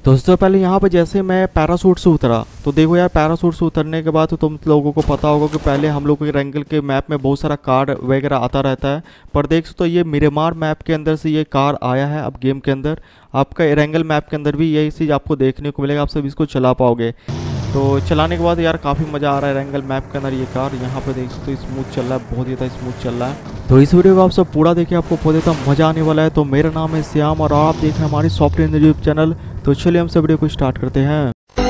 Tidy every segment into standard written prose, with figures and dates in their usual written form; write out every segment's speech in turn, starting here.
दोस्तों पहले यहाँ पे जैसे मैं पैराशूट से उतरा तो देखो यार, पैराशूट से उतरने के बाद तो तुम लोगों को पता होगा कि पहले हम लोग के रैंगल के मैप में बहुत सारा कार वगैरह आता रहता है। पर देख तो ये मिरामार मैप के अंदर से ये कार आया है अब गेम के अंदर। आपका रैंगल मैप के अंदर भी यही चीज़ आपको देखने को मिलेगा, आप सब इसको चला पाओगे। तो चलाने के बाद यार काफ़ी मज़ा आ रहा है रैंगल मैप के अंदर ये कार। यहाँ पे देख सकते हो स्मूथ चल रहा है, बहुत ज़्यादा स्मूथ चल रहा है। तो इस वीडियो को आप सब पूरा देखिए, आपको बहुत ज़्यादा मज़ा आने वाला है। तो मेरा नाम है श्याम और आप देख रहे हैं हमारी सॉफ्टवेयर यूट्यूब चैनल। तो चलिए हम सब वीडियो को स्टार्ट करते हैं।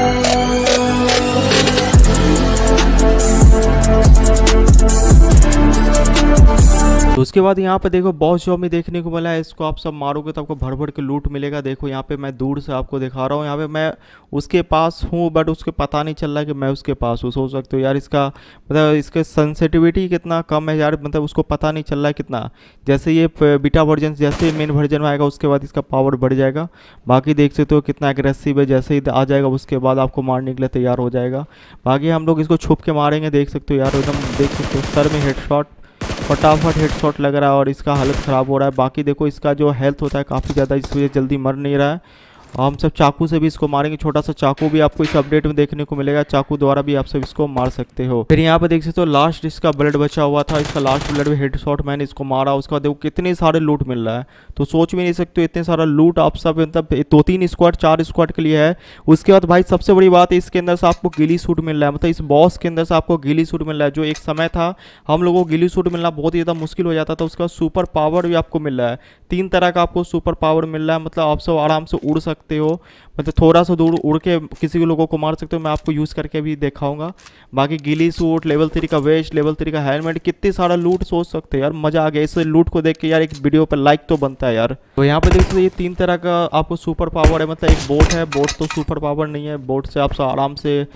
तो उसके बाद यहाँ पे देखो बॉस जॉम्बी देखने को मिला है। इसको आप सब मारोगे तो आपको भर भर के लूट मिलेगा। देखो यहाँ पे मैं दूर से आपको दिखा रहा हूँ, यहाँ पे मैं उसके पास हूँ बट उसके पता नहीं चल रहा है कि मैं उसके पास हूँ। सोच सकते हो यार इसका मतलब इसके सेंसिटिविटी कितना कम है यार, मतलब उसको पता नहीं चल रहा है कितना। जैसे ये बीटा वर्जन जैसे मेन वर्जन में आएगा उसके बाद इसका पावर बढ़ जाएगा। बाकी देख सकते हो कितना एग्रेसिव है, जैसे ही आ जाएगा उसके बाद आपको मारने के लिए तैयार हो जाएगा। बाकी हम लोग इसको छुप के मारेंगे, देख सकते हो यार एकदम देख सकते हो सर में हेडशॉट, फटाफट हेडशॉट लग रहा है और इसका हालत ख़राब हो रहा है। बाकी देखो इसका जो हेल्थ होता है काफ़ी ज़्यादा, इस वजह जल्दी मर नहीं रहा है। हम सब चाकू से भी इसको मारेंगे, छोटा सा चाकू भी आपको इस अपडेट में देखने को मिलेगा। चाकू द्वारा भी आप सब इसको मार सकते हो। फिर यहाँ पे देख सकते हो लास्ट इसका ब्लड बचा हुआ था, इसका लास्ट ब्लड में हेडशॉट मैंने इसको मारा। उसका देखो कितने सारे लूट मिल रहा है, तो सोच भी नहीं सकते इतने सारा लूट आप सब मतलब 2-3 स्क्वाड 4 स्क्वाड के लिए है। उसके बाद भाई सबसे बड़ी बात है इसके अंदर से आपको गिली सूट मिल रहा है, मतलब इस बॉस के अंदर से आपको गिली सूट मिल रहा है। जो एक समय था हम लोगों को गिली सूट मिलना बहुत ही ज़्यादा मुश्किल हो जाता था। उसका सुपर पावर भी आपको मिल रहा है, 3 तरह का आपको सुपर पावर मिल रहा है। मतलब आप सब आराम से उड़ सकते हो, मतलब थोड़ा सा दूर उड़ के किसी भी लोगों को मार सकते हो। मैं आपको यूज़ करके भी दिखाऊंगा। बाकी गिली सूट, लेवल 3 का वेस्ट, लेवल 3 का हेलमेट, कितने सारा लूट सोच सकते हैं यार। मज़ा आ गया इस लूट को देख के यार, एक वीडियो पर लाइक तो बनता है यार। तो यहाँ पे देख सकते ये 3 तरह का आपको सुपर पावर है। मतलब एक बोट है, बोट तो सुपर पावर नहीं है, बोट से आप आराम से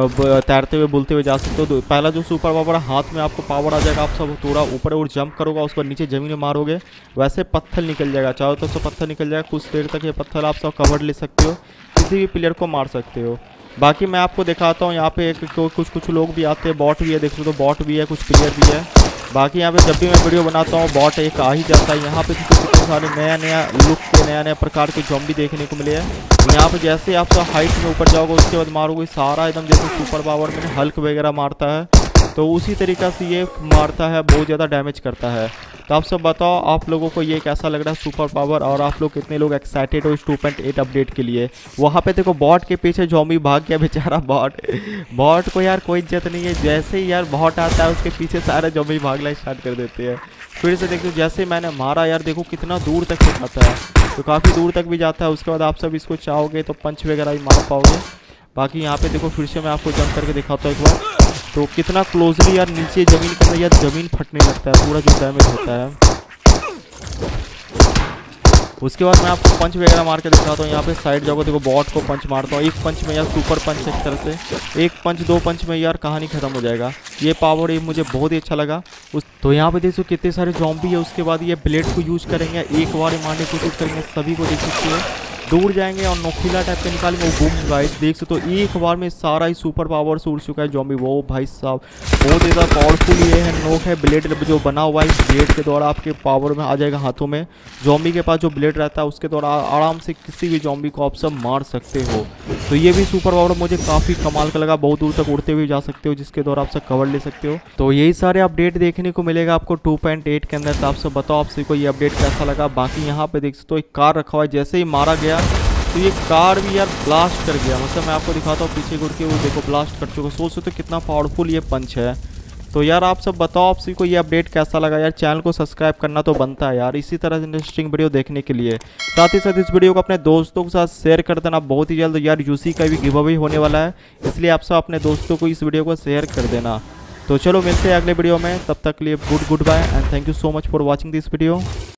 तैरते हुए बुलते हुए जा सकते हो। तो पहला जो सुपर पावर है हाथ में आपको पावर आ जाएगा, आप सब थोड़ा ऊपर और जंप करोगे उसके बाद नीचे ज़मीन में मारोगे वैसे पत्थर निकल जाएगा, चारों तरफ से पत्थर निकल जाएगा। कुछ देर तक ये पत्थर आप सब कवर ले सकते हो, किसी भी प्लेयर को मार सकते हो। बाकी मैं आपको दिखाता हूँ यहाँ पे कुछ लोग भी आते हैं, बॉट भी है, देख सकते हो बॉट भी है, कुछ प्लेयर भी है। बाकी यहाँ पे जब भी मैं वीडियो बनाता हूँ बॉट एक आ ही जाता है। यहाँ पे कितने सारे नया लुक के नया प्रकार के ज़ॉम्बी देखने को मिले हैं। यहाँ पे जैसे आप सब हाइट में ऊपर जाओगे उसके बाद मारोगे सारा एकदम जैसे सुपर पावर में हल्क वगैरह मारता है, तो उसी तरीक़ा से ये मारता है, बहुत ज़्यादा डैमेज करता है। तो आप सब बताओ आप लोगों को ये कैसा लग रहा है सुपर पावर, और आप लोग कितने लोग एक्साइटेड हो इस 2.8 अपडेट के लिए। वहाँ पे देखो बॉट के पीछे ज़ॉम्बी भाग गया बेचारा। बॉट को यार कोई इज्जत नहीं है, जैसे ही यार बॉट आता है उसके पीछे सारे ज़ॉम्बी भागना स्टार्ट कर देते हैं। फिर से देखो जैसे मैंने मारा यार, देखो कितना दूर तक जाता है, तो काफ़ी दूर तक भी जाता है। उसके बाद आप सब इसको चाहोगे तो पंच वगैरह भी मार पाओगे। बाकी यहाँ पे देखो फिर से मैं आपको जंप करके दिखाता हूँ एक बार, तो कितना क्लोजली यार नीचे ज़मीन के अंदर यार ज़मीन फटने लगता है, पूरा जो डैमेज होता है। उसके बाद मैं आपको पंच वगैरह मार के दिखाता हूँ। यहाँ पे साइड जाओगे देखो बॉट को पंच मारता हूँ, एक पंच में यार सुपर पंच एक तरह से, एक पंच 2 पंच में यार कहानी खत्म हो जाएगा। ये पावर ये मुझे बहुत ही अच्छा लगा। तो यहाँ पे देखो कितने सारे ज़ॉम्बी है। उसके बाद ये ब्लेड को यूज़ करेंगे, एक बार मारने की कोशिश करेंगे, सभी को देख सकते हो दूर जाएंगे और नोखिला टाइप के निकालेंगे। वो बूम गाइस देख सकते तो एक बार में सारा ही सुपर पावर से उड़ चुका है ज़ॉम्बी। वो भाई साहब बहुत ज़्यादा पावरफुल ये है नोक है, ब्लेड जो बना हुआ है इस ब्लेड के द्वारा आपके पावर में आ जाएगा हाथों में। ज़ॉम्बी के पास जो ब्लेड रहता है उसके द्वारा आराम से किसी भी ज़ॉम्बी को आप सब मार सकते हो। तो ये भी सुपर पावर मुझे काफ़ी कमाल का लगा, बहुत दूर तक उड़ते हुए जा सकते हो जिसके द्वारा आप सब कवर ले सकते हो। तो यही सारे अपडेट देखने को मिलेगा आपको 2.8 के अंदर। तो आप सब बताओ आप सबको ये अपडेट कैसा लगा। बाकी यहाँ पे देख सकते हो एक कार रखा हुआ है, जैसे ही मारा गया तो ये कार भी यार ब्लास्ट कर गया। मतलब मैं आपको दिखाता हूँ पीछे घुर के, वो देखो ब्लास्ट कर चुका। सोच सकते हो कितना पावरफुल ये पंच है। तो यार आप सब बताओ आप सभी को ये अपडेट कैसा लगा यार। चैनल को सब्सक्राइब करना तो बनता है यार इसी तरह इंटरेस्टिंग वीडियो देखने के लिए। साथ ही साथ इस वीडियो को अपने दोस्तों के साथ शेयर कर देना। बहुत ही जल्द यार यूसी का भी गिव अवे होने वाला है, इसलिए आप सब अपने दोस्तों को इस वीडियो को शेयर कर देना। तो चलो मिलते हैं अगले वीडियो में, तब तक के लिए good bye and thank you so much for watching this video.